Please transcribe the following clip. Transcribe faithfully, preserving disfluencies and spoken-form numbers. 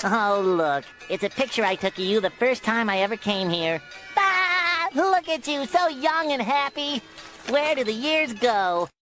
Oh, look. It's a picture I took of you the first time I ever came here. Ah! Look at you, so young and happy. Where do the years go?